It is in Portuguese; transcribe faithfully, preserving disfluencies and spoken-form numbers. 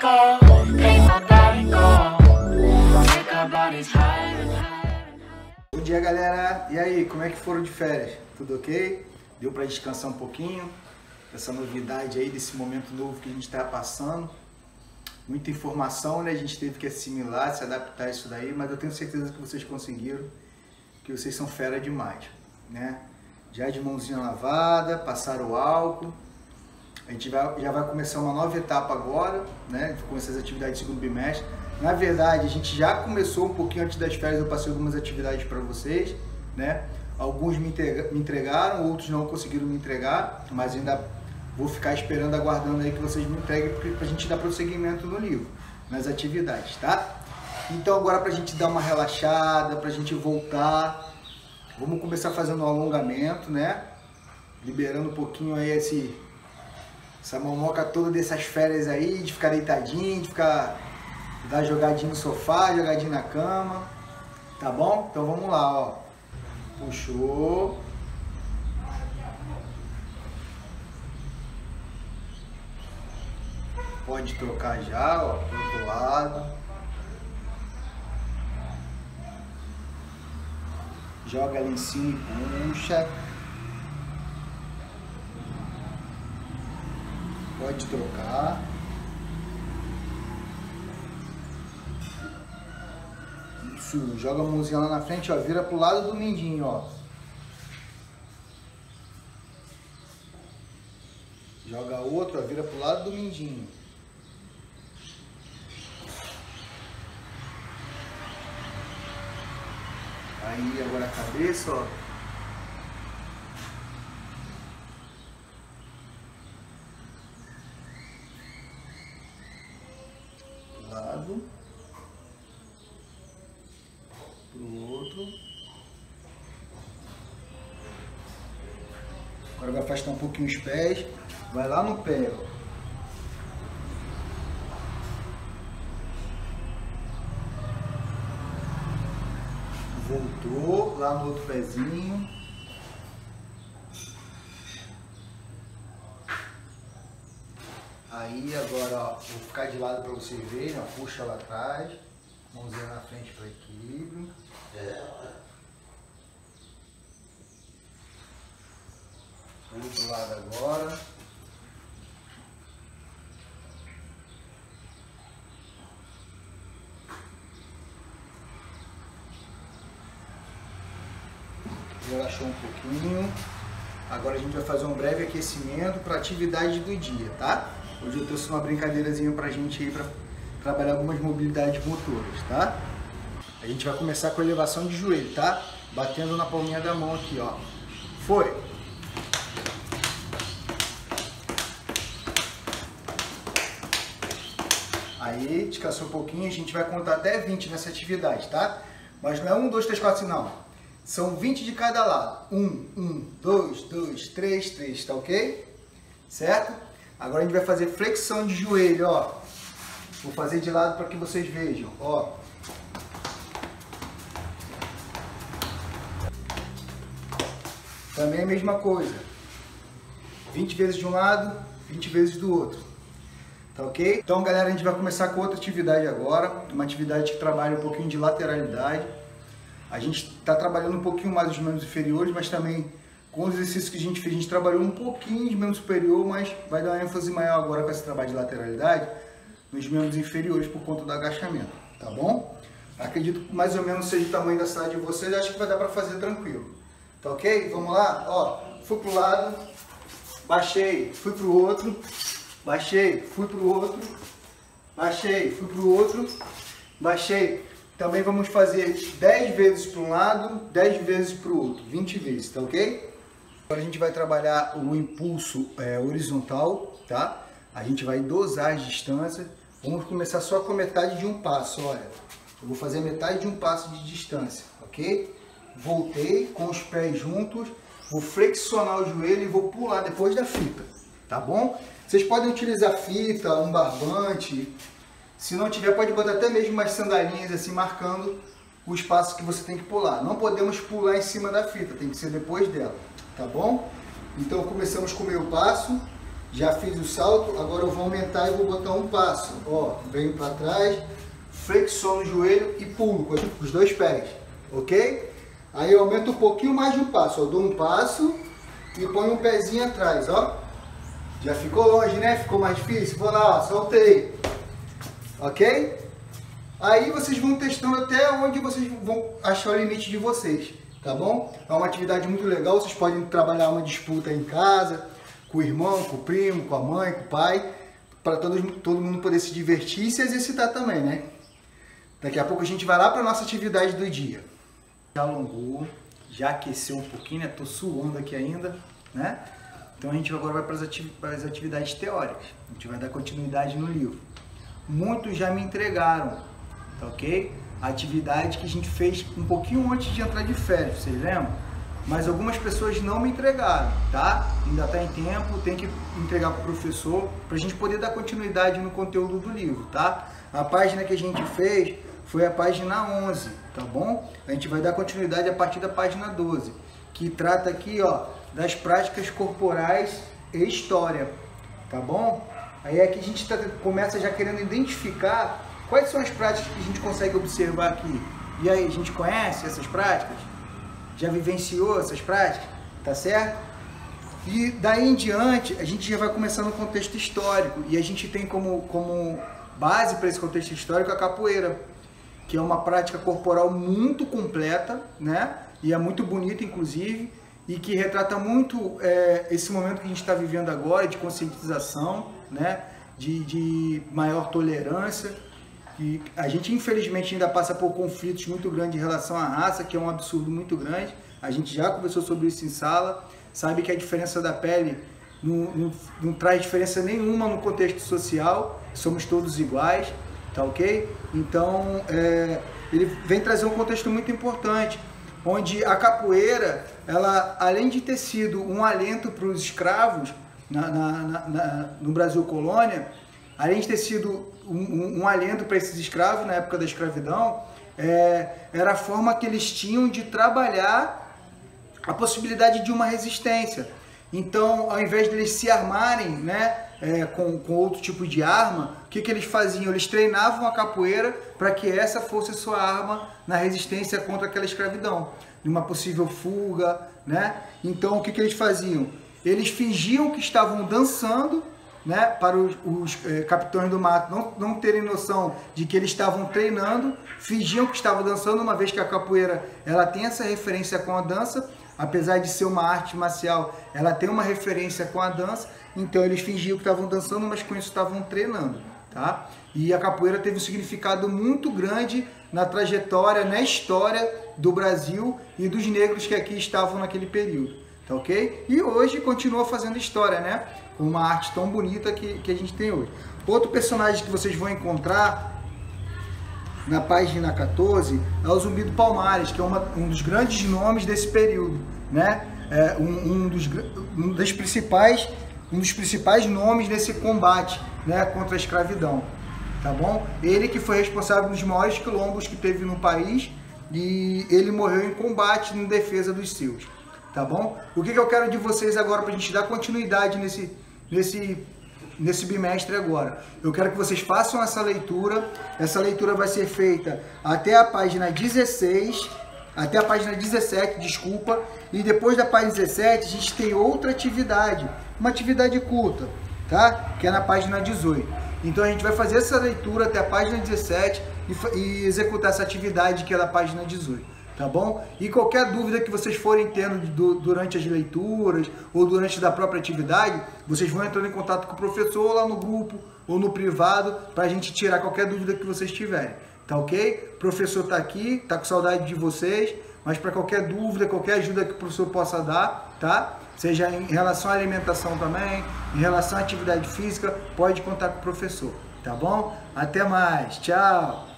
go, make my body go, make our bodies higher and higher and higher. Bom dia, galera! E aí, como é que foram de férias? Tudo ok? Deu para descansar um pouquinho? Essa novidade aí, desse momento novo que a gente está passando. Muita informação, né? A gente teve que assimilar, se adaptar a isso daí, mas eu tenho certeza que vocês conseguiram, que vocês são fera demais, né? Já de mãozinha lavada, passaram o álcool. A gente vai, já vai começar uma nova etapa agora, né? Começar as atividades do segundo bimestre. Na verdade, a gente já começou um pouquinho antes das férias, eu passei algumas atividades para vocês, né? Alguns me entregaram, outros não conseguiram me entregar, mas ainda vou ficar esperando, aguardando aí que vocês me entreguem para a gente dar prosseguimento no livro, nas atividades, tá? Então agora, para a gente dar uma relaxada, para a gente voltar, vamos começar fazendo um alongamento, né? Liberando um pouquinho aí esse, essa momoca toda dessas férias aí, de ficar deitadinho, de ficar, dar jogadinho no sofá, jogadinho na cama, tá bom? Então vamos lá, ó. Puxou. Pode trocar já, ó, pro outro lado. Joga ali em cima e puxa. Pode trocar. Isso, joga a mãozinha lá na frente, ó, vira pro lado do mindinho, ó. Joga outro, ó, vira pro lado do mindinho. Aí, agora a cabeça, ó. Pro lado. Pro outro. Agora vai afastar um pouquinho os pés. Vai lá no pé, ó. Voltou lá no outro pezinho. Aí agora, ó, vou ficar de lado para vocês verem, ó, puxa lá atrás, mãozinha na frente para equilíbrio. Outro lado agora. Relaxou um pouquinho. Agora a gente vai fazer um breve aquecimento para a atividade do dia, tá? Hoje eu trouxe uma brincadeirazinha pra gente aí, para trabalhar algumas mobilidades motoras, tá? A gente vai começar com a elevação de joelho, tá? Batendo na palminha da mão aqui, ó. Foi! Aí, descansou um pouquinho, a gente vai contar até vinte nessa atividade, tá? Mas não é um, dois, três, quatro, assim, não. São vinte de cada lado. um, um, dois, dois, três, três, tá ok? Certo? Agora a gente vai fazer flexão de joelho, ó. Vou fazer de lado para que vocês vejam, ó. Também a mesma coisa. vinte vezes de um lado, vinte vezes do outro. Tá ok? Então, galera, a gente vai começar com outra atividade agora. Uma atividade que trabalha um pouquinho de lateralidade. A gente está trabalhando um pouquinho mais os membros inferiores, mas também com os exercícios que a gente fez, a gente trabalhou um pouquinho de membro superior, mas vai dar uma ênfase maior agora com esse trabalho de lateralidade nos membros inferiores por conta do agachamento, tá bom? Acredito que mais ou menos seja o tamanho da sala de vocês, acho que vai dar para fazer tranquilo, tá ok? Vamos lá? Ó, fui pro lado, baixei, fui pro outro, baixei, fui pro outro, baixei, fui pro outro, baixei. Também vamos fazer dez vezes para um lado, dez vezes para o outro, vinte vezes, tá ok? Agora a gente vai trabalhar o impulso é, horizontal, tá? A gente vai dosar as distâncias. Vamos começar só com a metade de um passo, olha. Eu vou fazer metade de um passo de distância, ok? Voltei com os pés juntos, vou flexionar o joelho e vou pular depois da fita, tá bom? Vocês podem utilizar fita, um barbante. Se não tiver, pode botar até mesmo umas sandalinhas assim, marcando o espaço que você tem que pular. Não podemos pular em cima da fita, tem que ser depois dela, tá bom? Então começamos com o meio passo, Já fiz o salto, agora eu vou aumentar e vou botar um passo. Ó, venho para trás, flexiono o joelho e pulo com os dois pés, ok? Aí eu aumento um pouquinho mais de um passo. Eu dou um passo e ponho um pezinho atrás, ó. Já ficou longe, né? Ficou mais difícil? Vou lá, ó, soltei. Ok? Aí vocês vão testando até onde vocês vão achar o limite de vocês, tá bom? É uma atividade muito legal, vocês podem trabalhar uma disputa em casa, com o irmão, com o primo, com a mãe, com o pai, para todo, todo mundo poder se divertir e se exercitar também, né? Daqui a pouco a gente vai lá para a nossa atividade do dia. Já alongou, já aqueceu um pouquinho, né? Tô suando aqui ainda, né? Então a gente agora vai para as ati- para as atividades teóricas. A gente vai dar continuidade no livro. Muitos já me entregaram, tá ok? A atividade que a gente fez um pouquinho antes de entrar de férias, vocês lembram? Mas algumas pessoas não me entregaram, tá? Ainda está em tempo, tem que entregar para o professor para a gente poder dar continuidade no conteúdo do livro, tá? A página que a gente fez foi a página onze, tá bom? A gente vai dar continuidade a partir da página doze, que trata aqui, ó, das práticas corporais e história, tá bom? Aí aqui a gente tá, começa já querendo identificar quais são as práticas que a gente consegue observar aqui. E aí, a gente conhece essas práticas? Já vivenciou essas práticas? Tá certo? E daí em diante, a gente já vai começar no contexto histórico. E a gente tem como, como base para esse contexto histórico a capoeira, que é uma prática corporal muito completa, né? E é muito bonita, inclusive, e que retrata muito é, esse momento que a gente está vivendo agora, de conscientização, né? de, de maior tolerância. E a gente, infelizmente, ainda passa por conflitos muito grandes em relação à raça, que é um absurdo muito grande. A gente já conversou sobre isso em sala, sabe que a diferença da pele não, não, não traz diferença nenhuma no contexto social, somos todos iguais, tá ok? Então, é, ele vem trazer um contexto muito importante, onde a capoeira, ela, além de ter sido um alento para os escravos na, na, na, na, no Brasil colônia, além de ter sido um, um, um alento para esses escravos na época da escravidão, é, era a forma que eles tinham de trabalhar a possibilidade de uma resistência. Então, ao invés de eles se armarem, né, é, com, com outro tipo de arma, o que, que eles faziam? Eles treinavam a capoeira para que essa fosse a sua arma na resistência contra aquela escravidão, numa possível fuga, né? Então, o que, que eles faziam? Eles fingiam que estavam dançando, né, para os, os eh, capitães do mato não, não terem noção de que eles estavam treinando, fingiam que estavam dançando, uma vez que a capoeira ela tem essa referência com a dança, apesar de ser uma arte marcial, ela tem uma referência com a dança, então eles fingiam que estavam dançando, mas com isso estavam treinando, tá? E a capoeira teve um significado muito grande na trajetória, na história do Brasil e dos negros que aqui estavam naquele período, tá ok? E hoje continua fazendo história, né? Com uma arte tão bonita que, que a gente tem hoje. Outro personagem que vocês vão encontrar na página quatorze é o Zumbi do Palmares, que é uma, um dos grandes nomes desse período, né? É um, um, dos, um, dos principais, um dos principais nomes desse combate, né, contra a escravidão, tá bom? Ele que foi responsável pelos maiores quilombos que teve no país e ele morreu em combate em defesa dos seus, tá bom? O que, que eu quero de vocês agora para a gente dar continuidade nesse, nesse, nesse bimestre agora? Eu quero que vocês façam essa leitura. Essa leitura vai ser feita até a página dezesseis, até a página dezessete, desculpa, e depois da página dezessete a gente tem outra atividade, uma atividade curta, tá? Que é na página dezoito. Então a gente vai fazer essa leitura até a página dezessete e, e executar essa atividade que é da página dezoito, tá bom? E qualquer dúvida que vocês forem tendo do, durante as leituras ou durante da própria atividade, vocês vão entrando em contato com o professor lá no grupo ou no privado para a gente tirar qualquer dúvida que vocês tiverem, tá ok? O professor está aqui, tá com saudade de vocês, mas para qualquer dúvida, qualquer ajuda que o professor possa dar, tá? Seja em relação à alimentação também, em relação à atividade física, pode contar com o professor, tá bom? Até mais, tchau!